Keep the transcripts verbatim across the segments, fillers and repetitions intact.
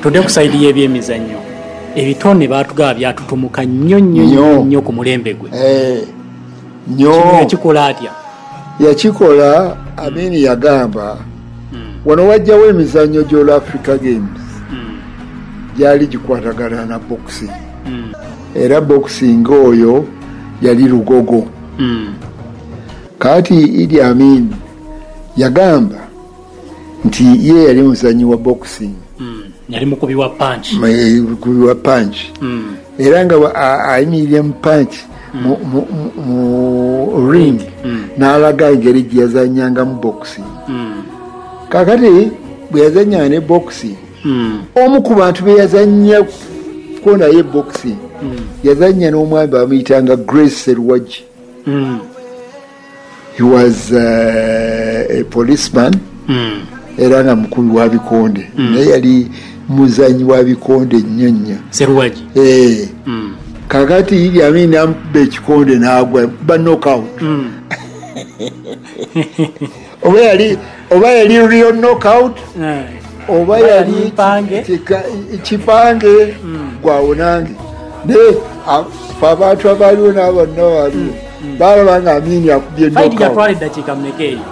tudde ku sayidi y'ebyemizannyo ebitone baatugaba byatutumuka nnyo nnyo nnyo ku mulembe gwe nnyo yakikola atya yakikola amini yagamba wano wajjawo emizannyo gy'ol Africa Games gyali gikwatagana na boxing era boxing oyo yali lugogo kati Idi Amin yagamba nti ye yali muzanyi wa boxing yali mukubi wa punch mukubi wa punch era nga ayimirira mu punch mu ring n'alaga engeri gye yazanyanga mu boxing kakati bwe yazanya ne boxing omu ku bantu be yazanya ko naye boxing yazanya n'omwami bamuyitanga Grace Serwaji. He was uh, a policeman era nga mukubi wa bikonde naye yali muzanyi wa bikonde nnyo nnyo Serwaji. Eh. Kakati Idi Amin amukuba ekikonde n'agwa ba knockout. oba yali oba yali real knockout oba yali kipange gwawonange ne abantu abaliwo n'abonna waliwo balaba nga Amin akubye knockout. Yatwala eddakiika mmeka eyo?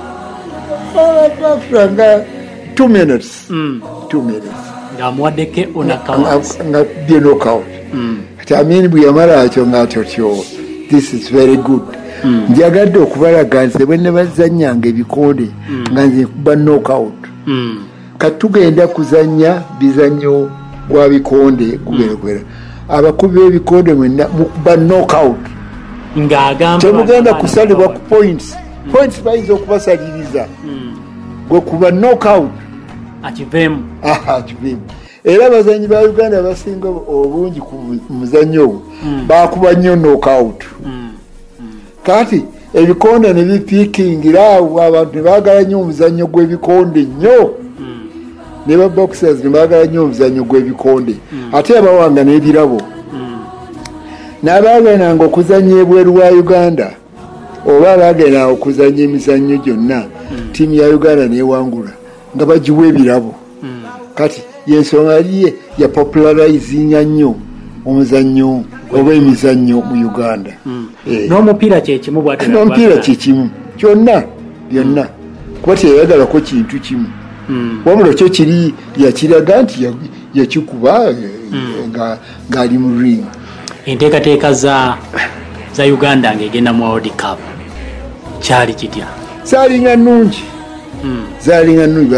nga two minutes two minutes ng'amuwaddeko onakawunt ngakubye knockout. Kati Amin bwe yamala akyo ng'atyo this is very good. Njagadde okubalaga nze bwe ne bazannyanga ebikonde nga nze kuba knockout. Kati tugenda kuzannya bizannyo gwa bikonde guberekwera abakubi b'ebikonde mwenna mukuba knockout ng'agamba temugenda kusalibwa ku points points bayinza okubasaliriza gwe kuba knockout akiveemu akiveemu era abazanyi ba Uganda basinga obungi ku muzannyo ogwo bakuba nnyo knockout. Kati ebikonde ne bipiikingira awo abantu ne baagala nnyo omuzannyo gw'ebikonde nnyo ne ba boxers ne baagala nnyo omuzannyo gw'ebikonde ate abawanga n'ebirabo n'abaagendanga okuzannya ebweru wa Uganda oba abaagendanga okuzannya emizannyo gyonna ttiimu ya Uganda neewangula nga bagiwa ebirabo. Kati yensonga yali ya popularizinga nnyo omuzannyo oba emizannyo mu Uganda. N'omupiira kye kimu bw'ate n'omupiira kye kimu kyonna byonna kuba teyayagalako kintu kimu wabula kyo kiri yakiraga nti yakikuba ng'ali mu ring. Enteekateeka za za Uganda ng'egenda mu World Cup kyali kitya? Zaalinga nnungi zaalinga nnungi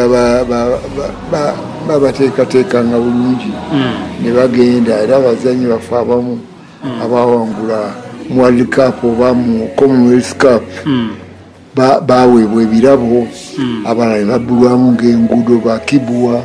babateekateekanga bulungi ne bagenda era abazanyi bafe abamu abawangula mu World Cup oba mu Commonwealth Cup baweebwa ebirabo abalala ne babbulwamu ng'enguudo bakibuwa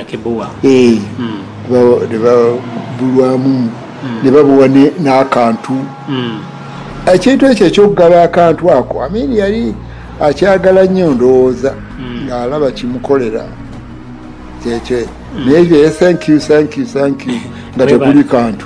ne babbulwamu ne babuwa n'akantu. Ekintu ekyo ekyokugaba akantu ako Amin yali akyagala nnyo ndowooza ng'alaba kimukolera kyekyo naye thank you thank you thank you nga tekuli kantu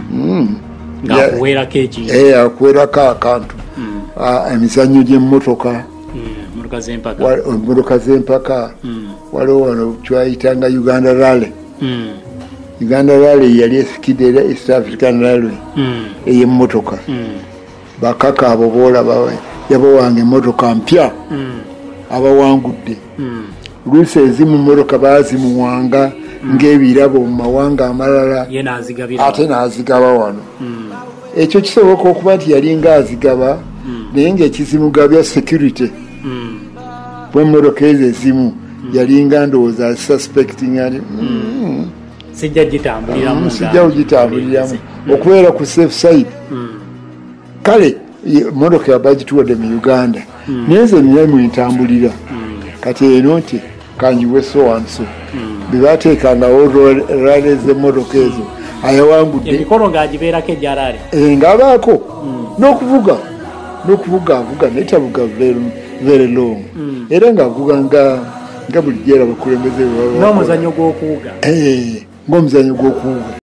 akuweerako akantu emizannyo gy'emmotoka emmotoka z'empaka waliwo wano twayitanga Uganda Rally. Uganda Rally yali esikidde era East African Railway ey'emmotoka bakaka abo boolaba yabawanga emmotoka mpya abawangudde luusi ezimu mmotoka baazimuwanga ng'ebirabo mu mawanga amalala ate n'azigaba wano. Ekyo kisoboka okuba nti yali ng'azigaba naye ng'ekizimugabya security bw'emmotoka ezo ezimu yali nga ndowooza suspecting ali sijja gitambuliramu sijja kugitambuliramu okubeera ku safe side. Kale emmotoka yabagituwadde mu Uganda naye nze nina mwentambulira kati eno nti kanjiwe so and so bwe baateekangawo rale z'emmotoka ezo ayawangudde emikolo ng'agibeerako ejjalaale ng'abaako n'okuvuga n'okuvuga avuga naye tavuga very long era ng'avuga nga bulijjo era abakulembeze n'omuzannyo gw'okuwuga ng'omuzannyo gw'okuwuga